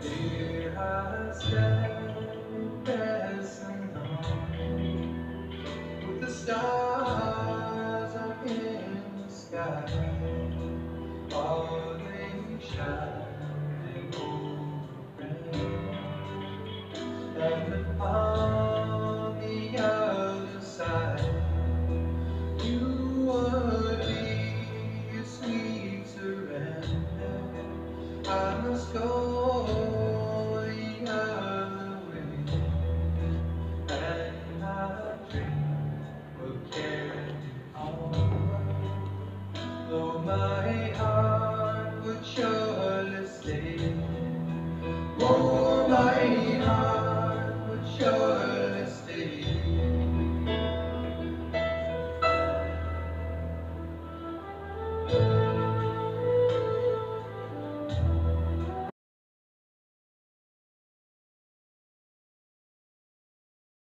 Here I stand dancing on with the stars up in the sky. Are they shining over and on the other side you would be a sweet surrender. I must go the other way, and my dream will carry on. Though my heart would surely stay.